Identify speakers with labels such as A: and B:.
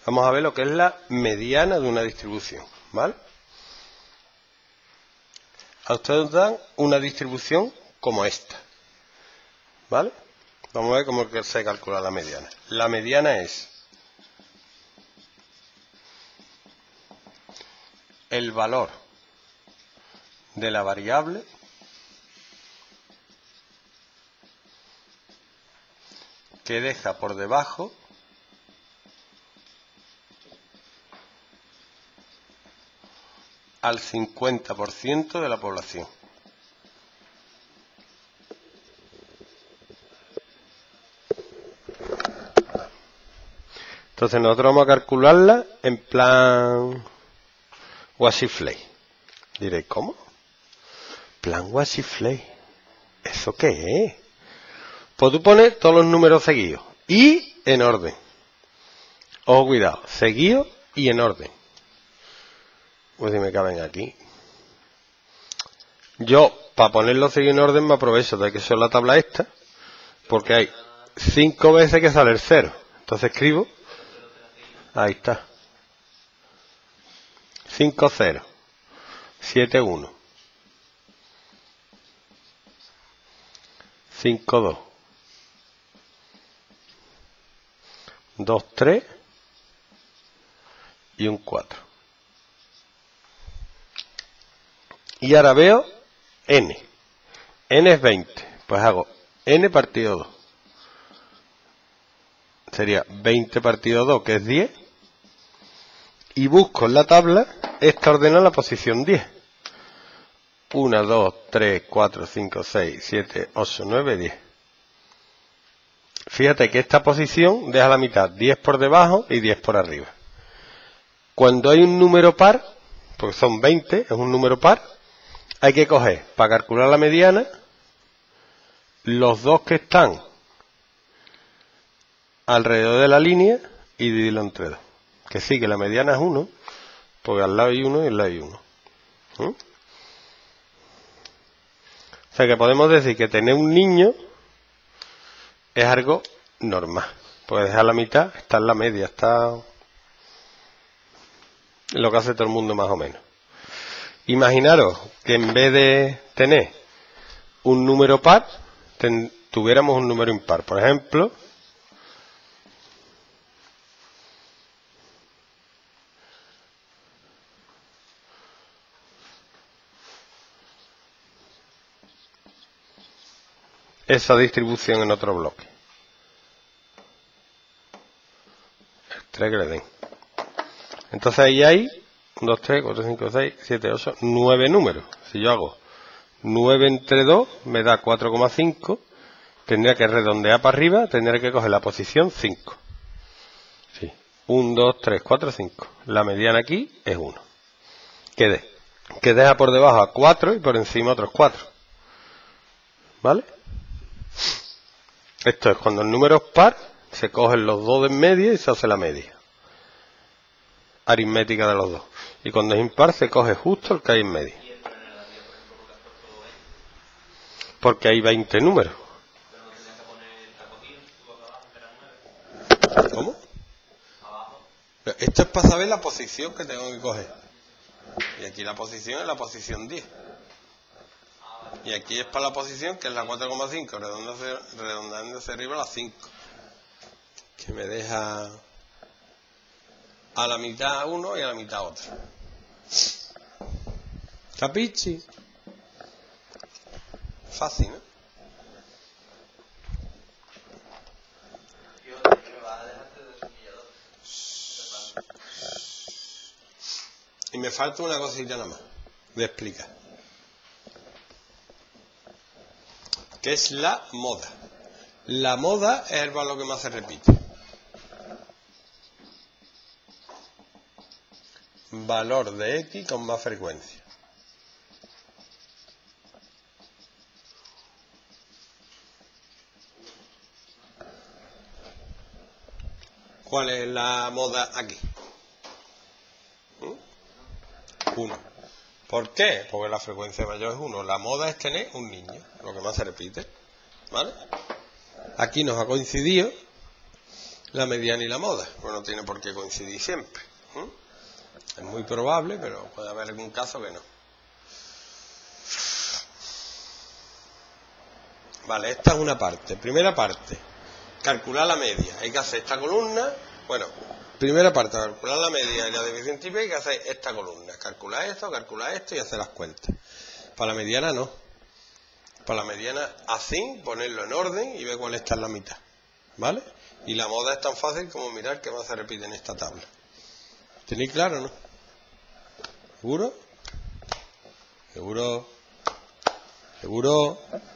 A: Vamos a ver lo que es la mediana de una distribución, ¿vale? A ustedes dan una distribución como esta, ¿vale? Vamos a ver cómo se calcula la mediana. La mediana es el valor de la variable que deja por debajo al 50% de la población. Entonces nosotros vamos a calcularla en plan Wasifley. Diréis, ¿cómo? Plan Wasifley. ¿Eso qué es? Pues tú pones todos los números seguidos y en orden. Ojo, cuidado, seguidos y en orden. Pues si me caben aquí. Yo, para ponerlos seguidos en orden, me aprovecho de que son la tabla esta, porque hay 5 veces que sale el 0. Entonces escribo, ahí está. 5, 0. 7, 1. 5, 2. 2, 3. Y un 4. Y ahora veo n. N es 20. Pues hago n partido 2. Sería 20 partido 2, que es 10. Y busco en la tabla, esta ordena la posición 10. 1, 2, 3, 4, 5, 6, 7, 8, 9, 10. Fíjate que esta posición deja la mitad, 10 por debajo y 10 por arriba. Cuando hay un número par, porque son 20, es un número par, hay que coger, para calcular la mediana, los dos que están alrededor de la línea y dividirlo entre 2. Que sí, que la mediana es 1, porque al lado hay 1 y al lado hay 1. O sea que podemos decir que tener un niño es algo normal. Porque dejar la mitad, está en la media, está en lo que hace todo el mundo más o menos. Imaginaros que en vez de tener un número par, tuviéramos un número impar. Por ejemplo, esa distribución en otro bloque. El 3 que le den. Entonces ahí hay 1, 2, 3, 4, 5, 6, 7, 8, 9 números. Si yo hago 9 entre 2, me da 4,5. Tendría que redondear para arriba, tendría que coger la posición 5. Sí. 1, 2, 3, 4, 5. La mediana aquí es 1. Que deja por debajo a 4 y por encima otros 4. ¿Vale? Esto es cuando el número es par, se cogen los dos de en medio y se hace la media aritmética de los dos. Y cuando es impar se coge justo el que hay en medio. Porque hay 20 números. ¿Cómo? Esto es para saber la posición que tengo que coger. Y aquí la posición es la posición 10. Y aquí es para la posición que es la 4,5, redondeando hacia arriba la 5. Que me deja a la mitad uno y a la mitad otro. ¿Capichi? Fácil, ¿no? Y me falta una cosita nada más de explicar. ¿Qué es la moda? La moda es el valor que más se repite. Valor de X con más frecuencia. ¿Cuál es la moda aquí? 1. ¿Por qué? Porque la frecuencia mayor es 1. La moda es tener un niño, lo que más se repite. ¿Vale? Aquí nos ha coincidido la mediana y la moda. Pues no tiene por qué coincidir siempre. Es muy probable, pero puede haber algún caso que no. Vale, esta es una parte. Primera parte, calcular la media. Hay que hacer esta columna. Bueno, primera parte, calcular la media y la división triple, hay que hacer esta columna. Calcular esto y hacer las cuentas. Para la mediana no. Para la mediana así, ponerlo en orden y ver cuál está en la mitad. ¿Vale? Y la moda es tan fácil como mirar qué más se repite en esta tabla. ¿Tenéis claro, no? ¿Seguro? ¿Seguro? ¿Seguro?